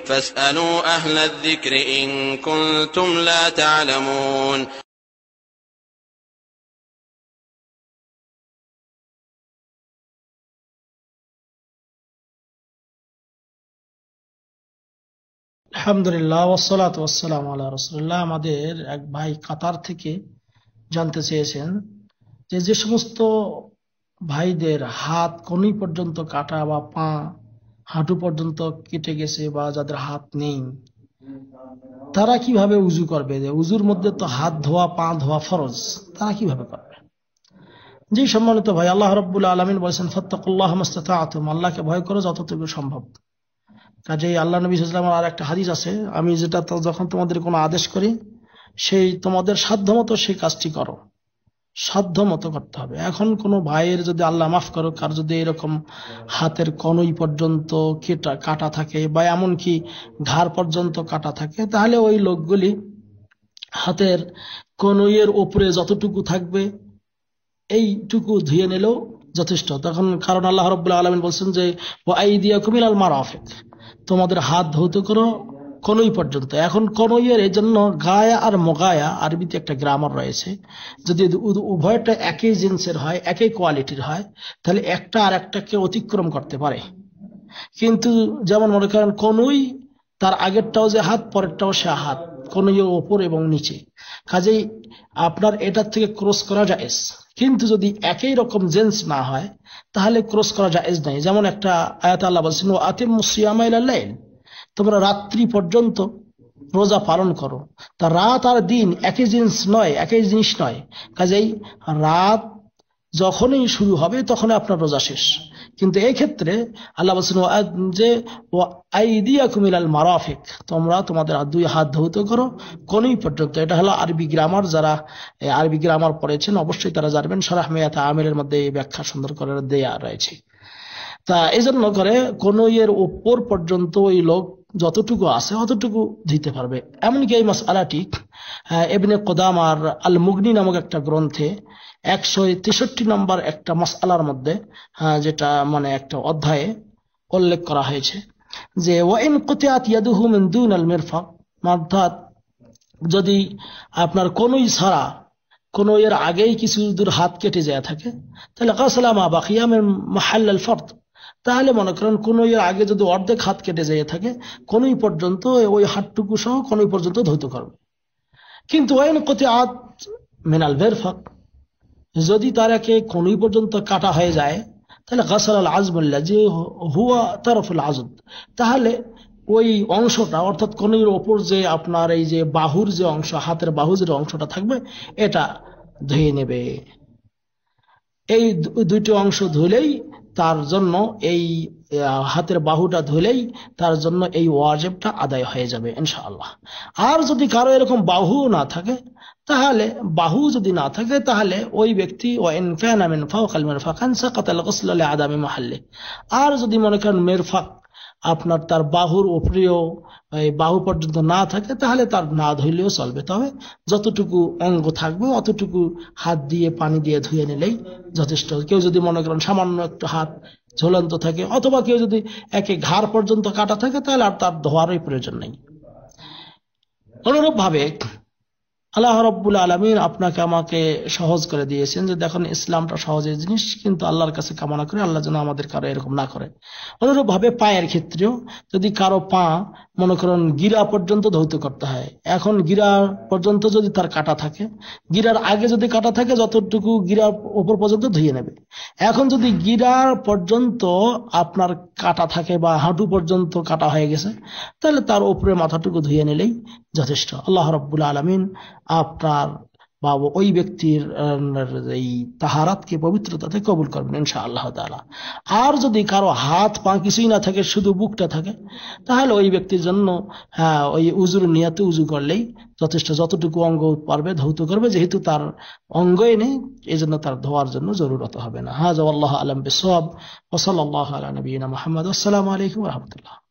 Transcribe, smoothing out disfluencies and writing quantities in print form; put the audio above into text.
فاسألوا أهل الذكر إن كنتم لا تعلمون. আলহামদুলিল্লাহ ওয়াসসালাতু ওয়াসসালামু আলা রাসূলিল্লাহ। আমাদের এক ভাই কাতার থেকে জানতে চেয়েছেন যে যে সমস্ত ভাইদের হাত কনুই পর্যন্ত কাটা বা পা হাঁটু পর্যন্ত কেটে গেছে বা যাদের হাত নেই তারা কিভাবে উযু করবে। যে উযুর মধ্যে তো হাত ধোয়া পা ধোয়া ফরজ, তারা কিভাবে করবে? জি সম্মানিত ভাই, আল্লাহ রাব্বুল আলামিন বলেছেন ফাত্তাকুল্লাহ মাসতাতা'তুম, আল্লাহকে ভয় করো যতটুকু সম্ভব। কাজেই আল্লাহ নবী সাল্লাল্লাহু আলাইহি ওয়াসাল্লামের আর একটা হাদিস আছে, আমি যেটা যখন তোমাদের কোনো আদেশ করি সেই তোমাদের সাধ্যমতো সেই কাজটি করো, সাধ্যমতো করতে হবে। এখন কোনো ভাইয়ের যদি আল্লাহ মাফ করো কার যদি এরকম হাতের কনুই পর্যন্ত কাটা থাকে বা এমনকি ঘাড় পর্যন্ত কাটা থাকে, তাহলে ওই লোকগুলি হাতের কনুইয়ের উপরে যতটুকু থাকবে এইটুকু ধুয়ে নিলেও যথেষ্ট। তখন কারণ আল্লাহ রাব্বুল আলামিন বলছেন যে ওয়া আইদিয়াকুম ইলাল মারাফিক, তোমাদের হাত ধৌত করো কনুই পর্যন্ত। এখন কনুইয়ের এই জন্য গায়া আর মোগায়া আরবিতে একটা গ্রামার রয়েছে, যদি উভয়টা একই জিন্সের হয় একই কোয়ালিটির হয় তাহলে একটা আর একটাকে অতিক্রম করতে পারে। কিন্তু যেমন মনে করেন কনুই তার আগেরটাও যে হাত পরেরটাও সে হাত, কনুইয়ের ওপর এবং নিচে, কাজেই আপনার এটার থেকে ক্রস করা জায়েজ। কিন্তু যদি একই রকম জেন্স না হয় তাহলে ক্রস করা জায়েজ নাই। যেমন একটা আয়াত আল্লাহ বলছেন ওয়া আতিম্মুস সিয়ামা ইলাল লাইল, তোমরা রাত্রি পর্যন্ত রোজা পালন করো। তা রাত আর দিন একই জিনিস নয়, একই জিনিস নয়। কাজেই রাত যখনই শুরু হবে তখনই আপনার রোজা শেষ। কিন্তু এই ক্ষেত্রে আল্লাহ বলছেন যে আইদিয়াকুম ইলাল মারাফিক, তোমরা তোমাদের দুই হাত ধৌত করো কনুই পর্যন্ত। এটা হলো আরবি গ্রামার, যারা আরবি গ্রামার পড়েছেন অবশ্যই তারা জানবেন। শরহ মিয়াত আমিরের মধ্যে এই ব্যাখ্যা সুন্দর করে দেয়া রয়েছে। তা এই জন্য করে কনুইয়ের উপর পর্যন্ত ওই লোক যতটুকু আছে অতটুকু দিতে পারবে। এমনকি এই মাসআলাটি ইবনে কুদামার আল মুগনি নামক একটা গ্রন্থে 163 নম্বর একটা মাসআলার মধ্যে, যেটা মানে একটা অধ্যায়ে উল্লেখ করা হয়েছে যে ওয়াইন কুতিয়াত ইয়াদুহু মিন দুনাল মিরফাক, অর্থাৎ যদি আপনার কনুই ছাড়া কনুইয়ের আগেই কিছু দূর হাত কেটে যায় থাকে তাহলে গাসলা মা বাকিয়া মিন মাহাল্লাল ফরদ, তাহলে মনে করেন কনুইয়ের আগে যদি অর্ধেক হাত কেটে যেয়ে থাকে কনুই পর্যন্ত ওই হাতটুকু সহ কনুই পর্যন্ত ধৌত করবে। কিন্তু ওয়াইন কুতিয়াত মিনাল মিরফাক, যদি তার একে কনুই পর্যন্ত কাটা হয়ে যায় তাহলে গাসাল আল আজমুল্লাজি হুয়া তারফুল আজদ, তাহলে ওই অংশটা অর্থাৎ কনুইয়ের ওপর যে আপনার এই যে বাহুর যে অংশ, হাতের বাহু যে অংশটা থাকবে এটা ধুয়ে নেবে। এই দুইটি অংশ ধুলেই তার জন্য এই হাতের বাহুটা ধুলেই তার জন্য এই ওয়াজিবটা আদায় হয়ে যাবে ইনশাআল্লাহ। আর যদি কারো এরকম বাহু না থাকে, তাহলে বাহু যদি না থাকে তাহলে ওই ব্যক্তি ওয়াইন কানা মিন ফাওকাল মিরফাকান সাকাতাল গুসল লিআদামি মাহাল্লি, আর যদি মনে করেন মিরফাক আপনার তার বাহুর উপরেও বাহু পর্যন্ত না থাকে তাহলে তার না ধুইলেও চলবে, তবে যতটুকু অঙ্গ থাকবে অতটুকু হাত দিয়ে পানি দিয়ে ধুয়ে নিলেই যথেষ্ট। কেউ যদি মনে করেন সামান্য একটু হাত ঝুলন্ত থাকে অথবা কেউ যদি একে ঘাড় পর্যন্ত কাটা থাকে তাহলে আর তার ধোয়ারই প্রয়োজন নেই। অনুরূপ ভাবে আল্লাহ রাব্বুল আলামিন আপনাকে আমাকে সহজ করে দিয়েছেন যে দেখুন ইসলামটা সহজের জিনিস, কিন্তু আল্লাহর কাছে কামনা করে আল্লাহ যেন আমাদের কারো এরকম না করে। অনুরূপ ভাবে পায়ের ক্ষেত্রেও যদি কারো পা মনে করেন গিরা পর্যন্ত ধৌত করতে হয়, এখন গিরা পর্যন্ত যদি তার কাটা থাকে, গিরার আগে যদি কাটা থাকে যতটুকু গিরার উপর পর্যন্ত ধুয়ে নেবে। এখন যদি গিরার পর্যন্ত আপনার কাটা থাকে বা হাঁটু পর্যন্ত কাটা হয়ে গেছে তাহলে তার উপরে মাথাটুকু ধুয়ে নিলেই যথেষ্ট। আল্লাহ রাব্বুল আলামিন আপনার বা ওই ব্যক্তির এই তাহারাতকে পবিত্রতাতে কবুল করবেন ইনশাআল্লাহ তাআলা। আর যদি কারো হাত পা কিছুই না থাকে শুধু বুকটা থাকে তাহলে ওই ব্যক্তির জন্য ওই উজুর নিয়াতে উজু করলেই যথেষ্ট, যতটুকু অঙ্গ পারবে ধৌত করবে, যেহেতু তার অঙ্গই নেই এই জন্য তার ধোয়ার জন্য জরুরত হবে না। হাযা ওয়াল্লাহু আ'লাম বিসওয়াব ওয়া সাল্লাল্লাহু আলা নবিয়িনা মুহাম্মদ। আসসালামু আলাইকুম ওয়া রাহমাতুল্লাহ।